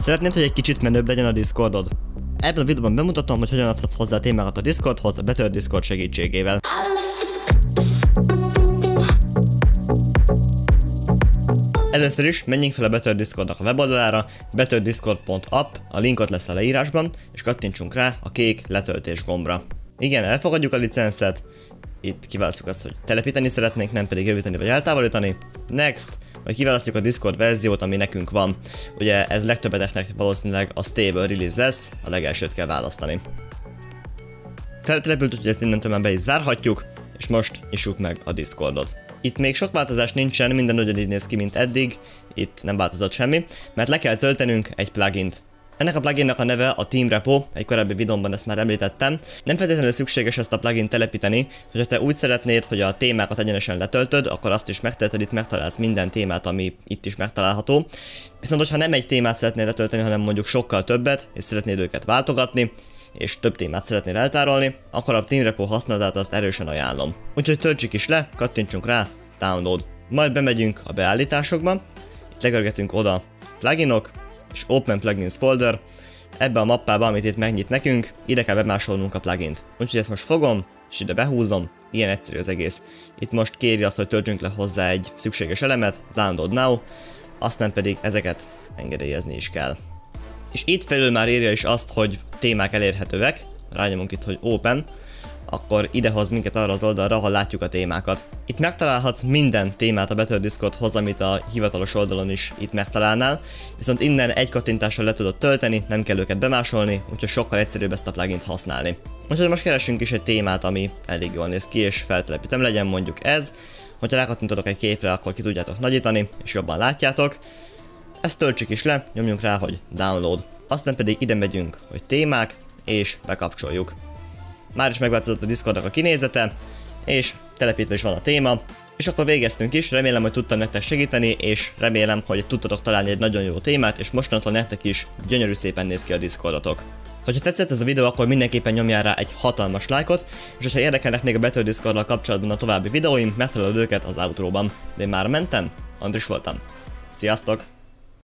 Szeretnéd, hogy egy kicsit menőbb legyen a Discordod? Ebben a videóban bemutatom, hogy hogyan adhatsz hozzá témákat a Discordhoz a Better Discord segítségével. Először is menjünk fel a Better Discordnak a weboldalára, betterdiscord.app, a link ott lesz a leírásban, és kattintsunk rá a kék letöltés gombra. Igen, elfogadjuk a licenszet, itt kiválasztjuk azt, hogy telepíteni szeretnénk, nem pedig javítani vagy eltávolítani. Next, majd kiválasztjuk a Discord verziót, ami nekünk van. Ugye ez legtöbbeteknek valószínűleg a Stable Release lesz, a legelsőt kell választani. Feltelepült, úgyhogy ezt innentől már be is zárhatjuk, és most nyissuk meg a Discordot. Itt még sok változás nincsen, minden ugyanígy néz ki, mint eddig, itt nem változott semmi, mert le kell töltenünk egy plugint. Ennek a pluginnak a neve a Team Repo, egy korábbi videómban ezt már említettem. Nem feltétlenül szükséges ezt a plugin telepíteni, hogyha te úgy szeretnéd, hogy a témákat egyenesen letöltöd, akkor azt is megteheted, itt megtalálsz minden témát, ami itt is megtalálható. Viszont hogyha nem egy témát szeretnél letölteni, hanem mondjuk sokkal többet, és szeretnéd őket váltogatni, és több témát szeretnél eltárolni, akkor a Team Repo használatát azt erősen ajánlom. Úgyhogy töltsük is le, kattintsunk rá, download. Majd bemegyünk a beállításokba, itt legörgetünk oda pluginok, és Open Plugins folder, ebbe a mappába, amit itt megnyit nekünk, ide kell bemásolnunk a plugint. Úgyhogy ezt most fogom, és ide behúzom, ilyen egyszerű az egész. Itt most kéri azt, hogy töltsünk le hozzá egy szükséges elemet, download now, aztán pedig ezeket engedélyezni is kell. És itt felül már írja is azt, hogy témák elérhetőek, rányomunk itt, hogy Open, akkor idehoz minket arra az oldalra, ahol látjuk a témákat. Itt megtalálhatsz minden témát a Better Discordhoz, amit a hivatalos oldalon is itt megtalálnál, viszont innen egy kattintással le tudod tölteni, nem kell őket bemásolni, úgyhogy sokkal egyszerűbb ezt a plugint használni. Úgyhogy most keresünk is egy témát, ami elég jól néz ki, és feltelepítem, legyen mondjuk ez. Hogyha rákattintotok egy képre, akkor ki tudjátok nagyítani, és jobban látjátok. Ezt töltsük is le, nyomjunk rá, hogy download. Aztán pedig ide megyünk, hogy témák, és bekapcsoljuk. Már is megváltozott a Discordnak a kinézete, és telepítve is van a téma, és akkor végeztünk is, remélem, hogy tudtam nektek segíteni, és remélem, hogy tudtatok találni egy nagyon jó témát, és mostantól nektek is gyönyörű szépen néz ki a Discordotok. Ha tetszett ez a videó, akkor mindenképpen nyomjál rá egy hatalmas lájkot, és ha érdekelnek még a Better Discorddal kapcsolatban a további videóim, megtalálod őket az outróban. De én már mentem, Andris voltam. Sziasztok!